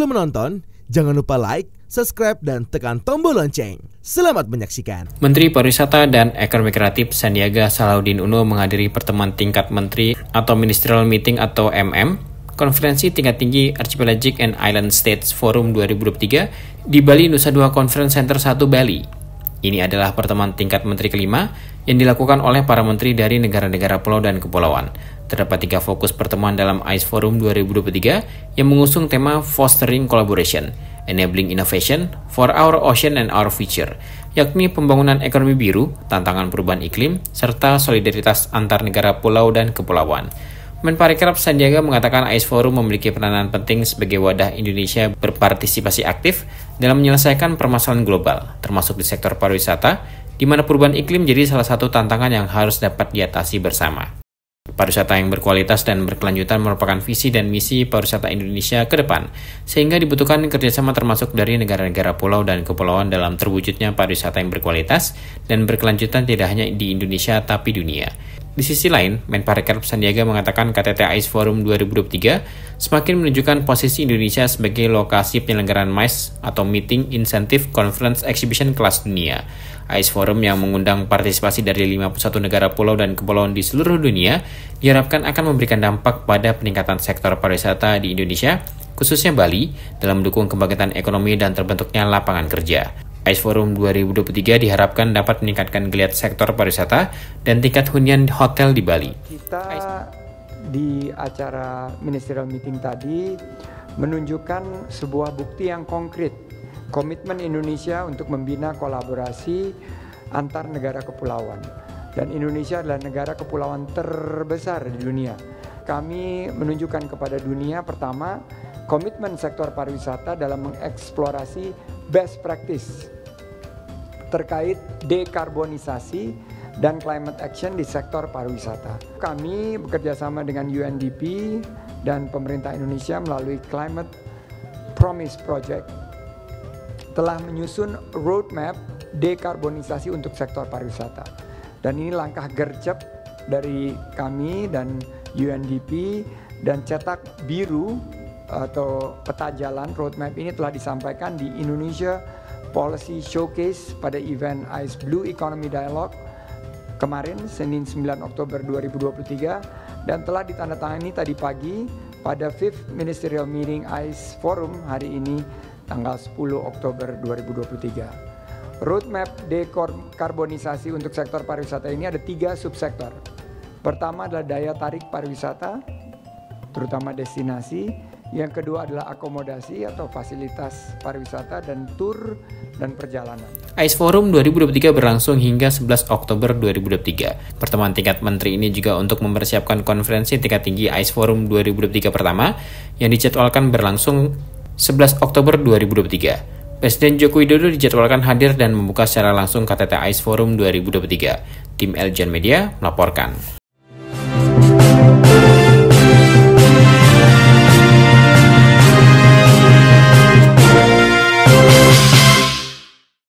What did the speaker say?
Sebelum menonton, jangan lupa like, subscribe, dan tekan tombol lonceng. Selamat menyaksikan. Menteri Pariwisata dan Ekonomi Kreatif Sandiaga Salahuddin Uno menghadiri pertemuan tingkat menteri atau Ministerial Meeting atau MM, Konferensi Tingkat Tinggi Archipelagic and Island States Forum 2023 di Bali Nusa Dua Conference Center 1 Bali. Ini adalah pertemuan tingkat menteri kelima yang dilakukan oleh para menteri dari negara-negara pulau dan kepulauan. Terdapat 3 fokus pertemuan dalam ICE Forum 2023 yang mengusung tema Fostering Collaboration, Enabling Innovation for Our Ocean and Our Future, yakni pembangunan ekonomi biru, tantangan perubahan iklim, serta solidaritas antar negara pulau dan kepulauan. Menparekraf Sandiaga mengatakan ICE Forum memiliki peranan penting sebagai wadah Indonesia berpartisipasi aktif dalam menyelesaikan permasalahan global, termasuk di sektor pariwisata, di mana perubahan iklim jadi salah satu tantangan yang harus dapat diatasi bersama. Pariwisata yang berkualitas dan berkelanjutan merupakan visi dan misi pariwisata Indonesia ke depan, sehingga dibutuhkan kerjasama termasuk dari negara-negara pulau dan kepulauan dalam terwujudnya pariwisata yang berkualitas dan berkelanjutan tidak hanya di Indonesia tapi dunia. Di sisi lain, Menparekraf Sandiaga mengatakan KTT ICE Forum 2023 semakin menunjukkan posisi Indonesia sebagai lokasi penyelenggaraan MICE atau Meeting Incentive Conference Exhibition kelas dunia. ICE Forum yang mengundang partisipasi dari 51 negara pulau dan kepulauan di seluruh dunia diharapkan akan memberikan dampak pada peningkatan sektor pariwisata di Indonesia, khususnya Bali, dalam mendukung kebangkitan ekonomi dan terbentuknya lapangan kerja. ICE Forum 2023 diharapkan dapat meningkatkan geliat sektor pariwisata dan tingkat hunian hotel di Bali. Kita di acara Ministerial Meeting tadi menunjukkan sebuah bukti yang konkret, komitmen Indonesia untuk membina kolaborasi antar negara kepulauan. Dan Indonesia adalah negara kepulauan terbesar di dunia. Kami menunjukkan kepada dunia pertama, komitmen sektor pariwisata dalam mengeksplorasi best practice terkait dekarbonisasi dan climate action di sektor pariwisata. Kami bekerjasama dengan UNDP dan pemerintah Indonesia melalui Climate Promise Project telah menyusun roadmap dekarbonisasi untuk sektor pariwisata. Dan ini langkah gercep dari kami dan UNDP, dan cetak biru atau peta jalan roadmap ini telah disampaikan di Indonesia Policy Showcase pada event ICE Blue Economy Dialogue kemarin Senin 9 Oktober 2023 dan telah ditandatangani tadi pagi pada 5th Ministerial Meeting ICE Forum hari ini tanggal 10 Oktober 2023. Roadmap dekarbonisasi untuk sektor pariwisata ini ada 3 subsektor. Pertama adalah daya tarik pariwisata, terutama destinasi. Yang kedua adalah akomodasi atau fasilitas pariwisata dan tur dan perjalanan. ICE Forum 2023 berlangsung hingga 11 Oktober 2023. Pertemuan tingkat menteri ini juga untuk mempersiapkan konferensi tingkat tinggi ICE Forum 2023 pertama yang dijadwalkan berlangsung 11 Oktober 2023. Presiden Joko Widodo dijadwalkan hadir dan membuka secara langsung KTT ICE Forum 2023. Tim Eljan Media melaporkan.